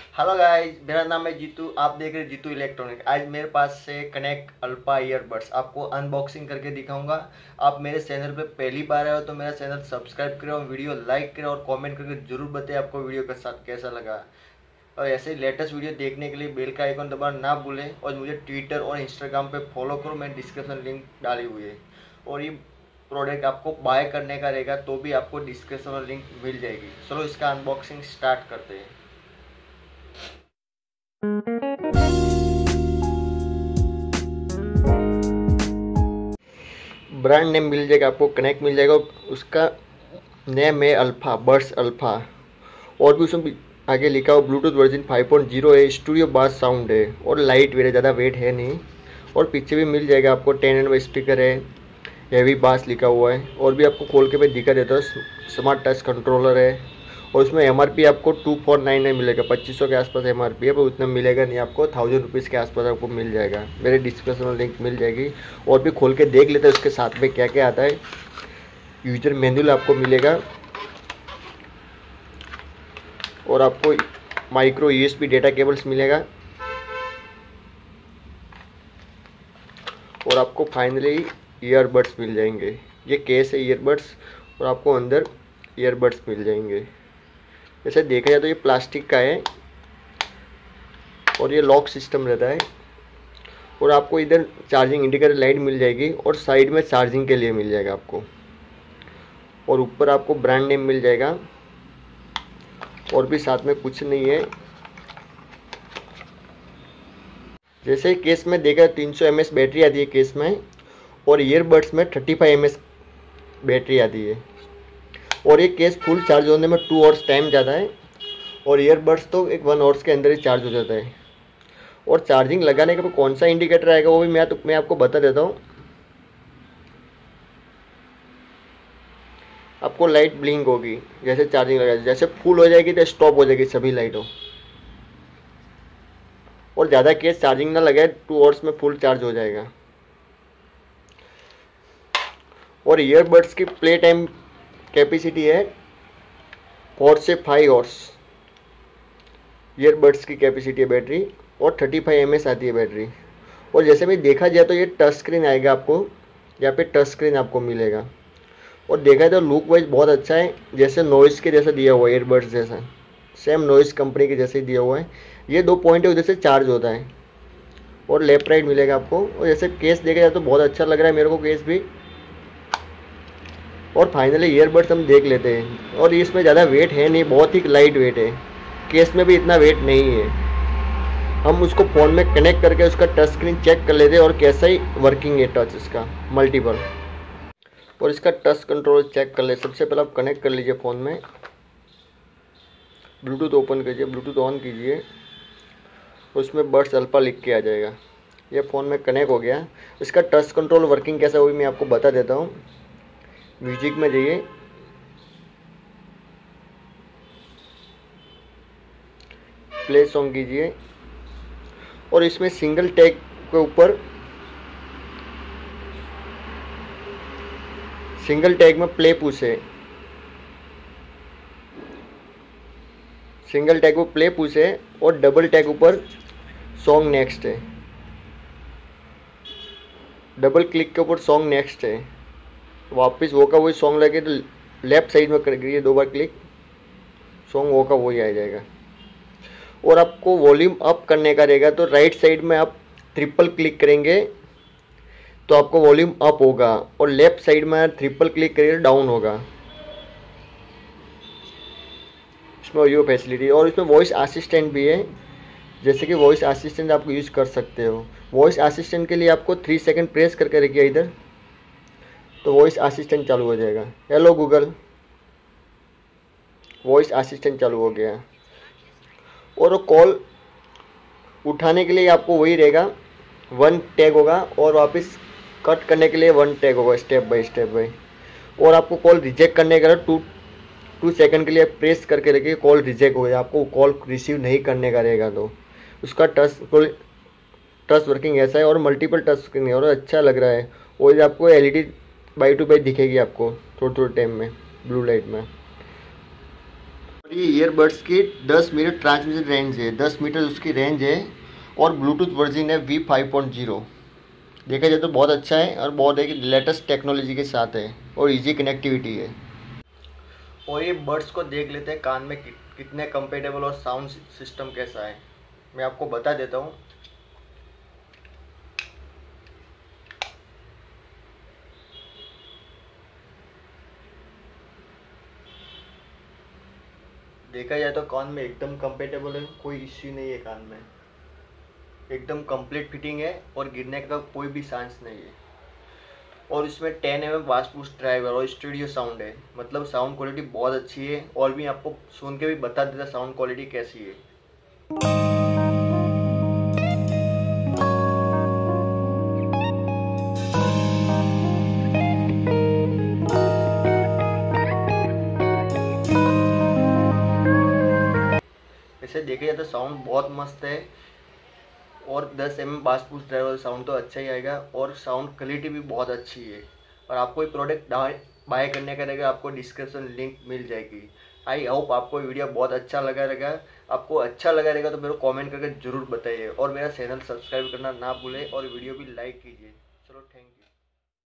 Hello guys, मेरा नाम है जीतू। आप देख रहे हैं जीतू इलेक्ट्रॉनिक। आज मेरे पास से कनेक्ट अल्फा ईयरबड्स आपको अनबॉक्सिंग करके दिखाऊंगा। आप मेरे चैनल पे पहली बार आए हो तो मेरा चैनल सब्सक्राइब करें और वीडियो लाइक करें और कमेंट करके जरूर बताएं आपको वीडियो के साथ कैसा लगा। और ऐसे ही लेटेस्ट वीडियो देखने के लिए बेल का आइकन दबाना ना भूलें और मुझे ट्विटर और इंस्टाग्राम पे फॉलो करो। मैं डिस्क्रिप्शन लिंक डाली हुई है। और ये प्रोडक्ट आपको बाय करने का रहेगा तो भी आपको डिस्क्रिप्शन में लिंक मिल जाएगी। चलो इसका अनबॉक्सिंग स्टार्ट करते हैं। ब्रांड नेम मिल जाएगा आपको, कनेक्ट मिल जाएगा। उसका नेम है अल्फ़ा, बड्स अल्फ़ा। और भी उसमें आगे लिखा हुआ ब्लूटूथ वर्जन 5.0 है, स्टूडियो बास साउंड है और लाइट वेट है, ज़्यादा वेट है नहीं। और पीछे भी मिल जाएगा आपको 10 स्पीकर है, हैवी बास लिखा हुआ है। और भी आपको खोल के मैं दिखा देता हूँ, स्मार्ट टच कंट्रोलर है। और उसमें MRP आपको 2499 मिलेगा, 2500 के आसपास MRP है, पर उतना मिलेगा नहीं आपको, 1000 रुपीज़ के आसपास आपको मिल जाएगा। मेरे डिस्क्रिप्शन में लिंक मिल जाएगी। और भी खोल के देख लेते हैं उसके साथ में क्या क्या आता है। यूजर मैनुअल आपको मिलेगा और आपको माइक्रो USB डेटा केबल्स मिलेगा। और आपको फाइनली ईयरबड्स मिल जाएंगे। ये केस है ईयरबड्स और आपको अंदर ईयरबड्स मिल जाएंगे। जैसे देखा जाए तो ये प्लास्टिक का है और ये लॉक सिस्टम रहता है। और आपको इधर चार्जिंग इंडिकेटर लाइट मिल जाएगी और साइड में चार्जिंग के लिए मिल जाएगा आपको। और ऊपर आपको ब्रांड नेम मिल जाएगा। और भी साथ में कुछ नहीं है। जैसे केस में देखा 300 mAh बैटरी आती है केस में, और ईयरबड्स में 35 mAh बैटरी आती है। और ये केस फुल चार्ज होने में 2 आवर्स टाइम ज़्यादा है और ईयरबड्स तो 1 आवर्स के अंदर ही चार्ज हो जाता है। और चार्जिंग लगाने के बाद कौन सा इंडिकेटर आएगा वो भी मैं आपको बता देता हूँ। आपको लाइट ब्लिंक होगी जैसे चार्जिंग लगा, जैसे फुल हो जाएगी तो स्टॉप हो जाएगी सभी लाइटों। और ज़्यादा केस चार्जिंग ना लगाए, 2 आवर्स में फुल चार्ज हो जाएगा। और ईयरबड्स की प्ले टाइम कैपेसिटी है 4 से 5 आवर्स। ईयरबड्स की कैपेसिटी है बैटरी, और 35 mAh आती है बैटरी। और जैसे भी देखा जाए तो ये टच स्क्रीन आएगा आपको, यहाँ पे टच स्क्रीन आपको मिलेगा। और देखा जाए तो लुक वाइज बहुत अच्छा है, जैसे नॉइज़ के जैसा दिया हुआ है, ईयरबड्स जैसा सेम नॉइज़ कंपनी के जैसे ही दिया हुआ है। ये 2 पॉइंट है, उधर से चार्ज होता है। और लेफ्ट राइट मिलेगा आपको। और जैसे केस देखा जाए तो बहुत अच्छा लग रहा है मेरे को केस भी। और फाइनली ईयरबड्स हम देख लेते हैं। और इसमें ज़्यादा वेट है नहीं, बहुत ही लाइट वेट है। केस में भी इतना वेट नहीं है। हम उसको फ़ोन में कनेक्ट करके उसका टच स्क्रीन चेक कर लेते हैं और कैसा ही वर्किंग है टच इसका मल्टीपल। और इसका टच कंट्रोल चेक कर ले। सबसे पहले आप कनेक्ट कर लीजिए फ़ोन में, ब्लूटूथ ओपन कीजिए, ब्लूटूथ ऑन कीजिए, उसमें बड्स अल्फा लिख के आ जाएगा। ये फ़ोन में कनेक्ट हो गया। इसका टच कंट्रोल वर्किंग कैसा हुई मैं आपको बता देता हूँ। म्यूजिक में जाइए, प्ले सॉन्ग कीजिए, और इसमें सिंगल टैग के ऊपर, सिंगल टैग में प्ले पुश है, सिंगल टैग पर प्ले पुश है, और डबल टैग ऊपर सॉन्ग नेक्स्ट है। डबल क्लिक के ऊपर सॉन्ग नेक्स्ट है। वापस वो का वही सॉन्ग लगे तो लेफ्ट साइड में करिए 2 बार क्लिक, सॉन्ग वो का वही आ जाएगा। और आपको वॉल्यूम अप करने का रहेगा तो राइट साइड में आप ट्रिपल क्लिक करेंगे तो आपको वॉल्यूम अप होगा, और लेफ्ट साइड में ट्रिपल क्लिक करिए डाउन होगा। इसमें ये फैसिलिटी। और इसमें वॉइस असिस्टेंट भी है, जैसे कि वॉइस असिस्टेंट आप यूज़ कर सकते हो। वॉइस असिस्टेंट के लिए आपको 3 सेकंड प्रेस करके रखिए इधर, तो वॉइस असिस्टेंट चालू हो जाएगा। हेलो गूगल, वॉइस असिस्टेंट चालू हो गया। और कॉल उठाने के लिए आपको वही रहेगा, 1 टैग होगा, और वापस कट करने के लिए 1 टैग होगा, स्टेप बाय स्टेप बाय। और आपको कॉल रिजेक्ट करने का 2 सेकंड के लिए प्रेस करके रखिए, कॉल रिजेक्ट हो गया, आपको कॉल रिसीव नहीं करने का रहेगा। तो उसका टच वर्किंग ऐसा है, और मल्टीपल टच स्क्रीन है और अच्छा लग रहा है। और आपको LED बाई टू बाई दिखेगी आपको थोड़े थोड़े टाइम में, ब्लू लाइट में। ये ईयरबड्स की 10 मीटर ट्रांसमिशन रेंज है, 10 मीटर उसकी रेंज है और ब्लूटूथ वर्जन है V5.0। देखा जाए तो बहुत अच्छा है और बहुत एक लेटेस्ट टेक्नोलॉजी के साथ है और इजी कनेक्टिविटी है। और ये बड्स को देख लेते हैं कान में कितने कंपेटेबल और साउंड सिस्टम कैसा है, मैं आपको बता देता हूँ। देखा जाए तो कान में एकदम कंपेटेबल है, कोई इश्यू नहीं है कान में, एकदम कंप्लीट फिटिंग है और गिरने का कोई भी चांस नहीं है। और इसमें 10 mm बास बूस्ट ड्राइवर और स्टूडियो साउंड है, मतलब साउंड क्वालिटी बहुत अच्छी है। और भी आपको सुन के भी बता देता साउंड क्वालिटी कैसी है। वैसे देखा जाए तो साउंड बहुत मस्त है और 10 mm bass boost driver sound तो अच्छा ही आएगा और साउंड क्वालिटी भी बहुत अच्छी है। और आपको ये प्रोडक्ट बाय करने का रहेगा, आपको डिस्क्रिप्शन लिंक मिल जाएगी। आई होप आपको वीडियो बहुत अच्छा लगा रहेगा। आपको अच्छा लगा रहेगा तो मेरे को कमेंट करके जरूर बताइए और मेरा चैनल सब्सक्राइब करना ना भूलें और वीडियो भी लाइक कीजिए। चलो थैंक यू।